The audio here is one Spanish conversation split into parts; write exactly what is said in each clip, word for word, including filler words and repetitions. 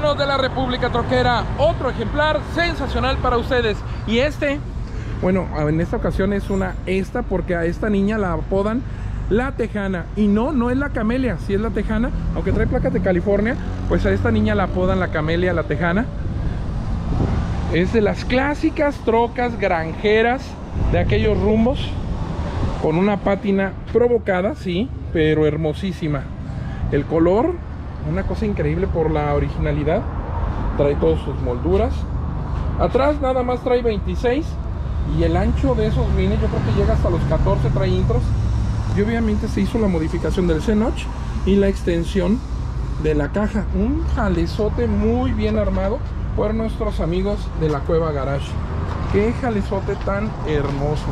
hermanos de la República Troquera, otro ejemplar sensacional para ustedes. Y este, bueno, en esta ocasión es una esta, porque a esta niña la apodan la Tejana. Y no, no es la Camelia, sí es la Tejana. Aunque trae placas de California, pues a esta niña la apodan la Camelia, la Tejana. Es de las clásicas trocas granjeras de aquellos rumbos, con una pátina provocada, sí, pero hermosísima. El color, una cosa increíble por la originalidad. Trae todas sus molduras. Atrás nada más trae veintiséis. Y el ancho de esos mini yo creo que llega hasta los catorce, trae intros. Y obviamente se hizo la modificación del C-Notch y la extensión de la caja. Un jalezote muy bien armado por nuestros amigos de la Cueva Garage. Qué jalezote tan hermoso.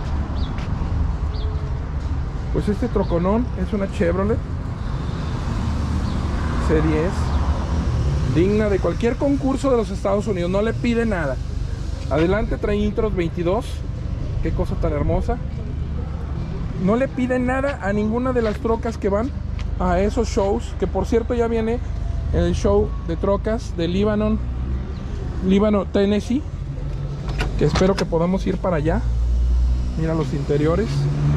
Pues este troconón es una Chevrolet C diez, digna de cualquier concurso de los Estados Unidos. No le pide nada. Adelante trae intros veintidós. Qué cosa tan hermosa. No le pide nada a ninguna de las trocas que van a esos shows, que por cierto ya viene el show de trocas de Lebanon, Lebanon, Tennessee, que espero que podamos ir para allá. Mira los interiores,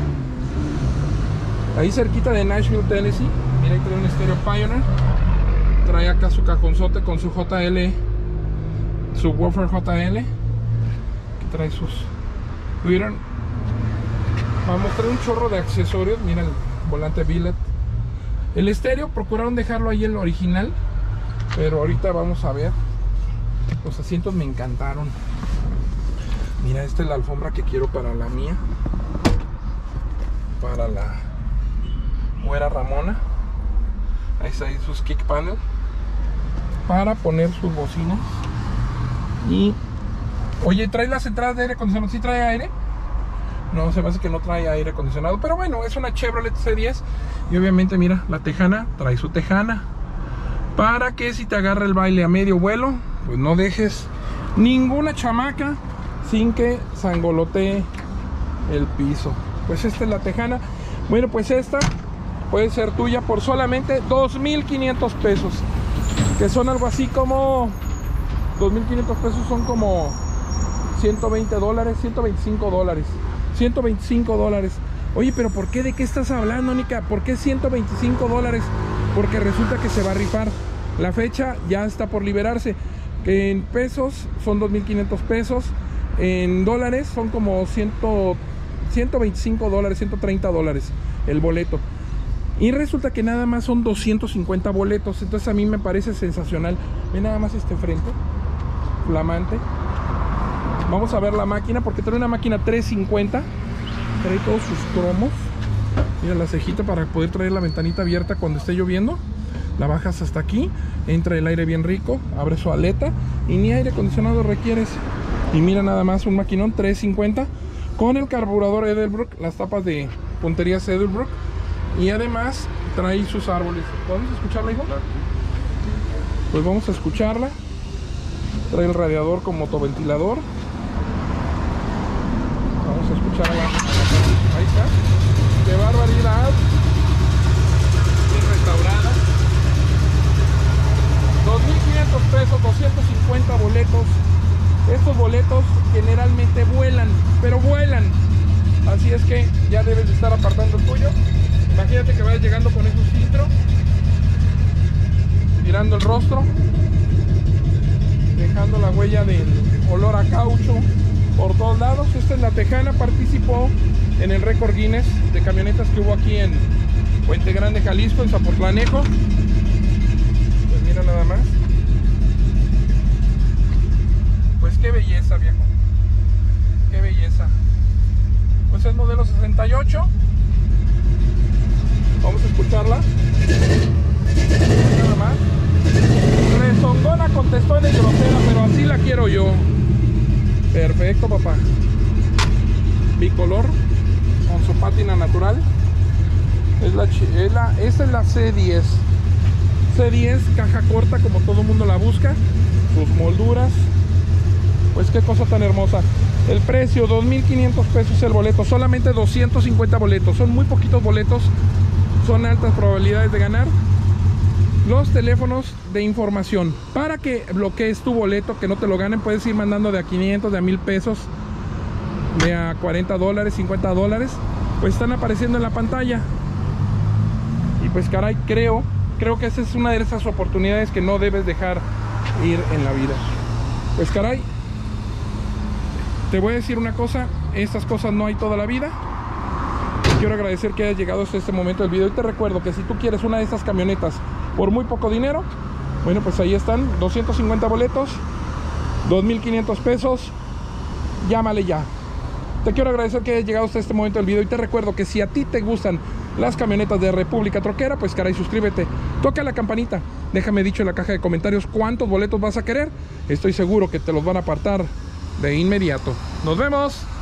ahí cerquita de Nashville, Tennessee. Mira, ahí trae un estéreo Pioneer. Trae acá su cajonzote con su J L, su Woofer J L, que trae sus Twitter. Vamos a mostrar un chorro de accesorios. Mira el volante billet. El estéreo procuraron dejarlo ahí el original, pero ahorita vamos a ver. Los asientos me encantaron. Mira, esta es la alfombra que quiero para la mía, para la güera Ramona. Ahí está, ahí sus kick panel para poner sus bocinas. Y oye, ¿trae las entradas de aire acondicionado? ¿Sí trae aire? No, se me hace que no trae aire acondicionado, pero bueno, es una Chevrolet C diez. Y obviamente mira, la Tejana trae su Tejana, para que si te agarra el baile a medio vuelo, pues no dejes ninguna chamaca sin que sangolotee el piso. Pues esta es la Tejana. Bueno, pues esta puede ser tuya por solamente dos mil quinientos pesos, que son algo así como dos mil quinientos pesos, son como ciento veinte dólares, ciento veinticinco dólares, ciento veinticinco dólares. Oye, pero ¿por qué? ¿De qué estás hablando, Nica? ¿Por qué ciento veinticinco dólares? Porque resulta que se va a rifar. La fecha ya está por liberarse. Que en pesos son dos mil quinientos pesos, en dólares son como ciento veinticinco dólares, ciento treinta dólares el boleto. Y resulta que nada más son doscientos cincuenta boletos. Entonces a mí me parece sensacional. Ve nada más este frente, flamante. Vamos a ver la máquina, porque trae una máquina trescientos cincuenta. Trae todos sus cromos. Mira la cejita para poder traer la ventanita abierta cuando esté lloviendo. La bajas hasta aquí, entra el aire bien rico, abre su aleta y ni aire acondicionado requieres. Y mira nada más, un maquinón trescientos cincuenta con el carburador Edelbrook, las tapas de punterías Edelbrook. Y además trae sus árboles. ¿Podemos escucharla, hijo? Pues vamos a escucharla. Trae el radiador con motoventilador. Vamos a escucharla. Ahí está. ¡Qué barbaridad! Bien restaurada. dos mil quinientos pesos, doscientos cincuenta boletos. Estos boletos generalmente vuelan, pero vuelan. Así es que ya debes de estar apartando el tuyo. Imagínate que vayas llegando con esos filtros, mirando el rostro, dejando la huella del olor a caucho por todos lados. Esta es la Tejana, participó en el récord Guinness de camionetas que hubo aquí en Puente Grande, Jalisco, en Zapotlanejo. Pues mira nada más. Pues qué belleza, viejo. Qué belleza. Pues es modelo sesenta y ocho. Vamos a escucharla. Nada más. Rezongona contestó en el grosera, pero así la quiero yo. Perfecto, papá. Bicolor, con su pátina natural. Es la, es la, esta es la C diez. C diez, caja corta como todo el mundo la busca. Sus molduras. Pues qué cosa tan hermosa. El precio, dos mil quinientos pesos el boleto. Solamente doscientos cincuenta boletos. Son muy poquitos boletos. Son altas probabilidades de ganar. los teléfonos de información. Para que bloquees tu boleto, que no te lo ganen, puedes ir mandando de a quinientos, de a mil pesos, de a cuarenta dólares, cincuenta dólares, pues están apareciendo en la pantalla. Y pues caray, creo creo que esa es una de esas oportunidades que no debes dejar ir en la vida. Pues caray, te voy a decir una cosa, estas cosas no hay toda la vida. Quiero agradecer que hayas llegado hasta este momento del video y te recuerdo que si tú quieres una de estas camionetas por muy poco dinero, bueno, pues ahí están, doscientos cincuenta boletos, dos mil quinientos pesos, llámale ya. Te quiero agradecer que hayas llegado hasta este momento del video y te recuerdo que si a ti te gustan las camionetas de República Troquera, pues caray, suscríbete, toca la campanita, déjame dicho en la caja de comentarios cuántos boletos vas a querer. Estoy seguro que te los van a apartar de inmediato. Nos vemos.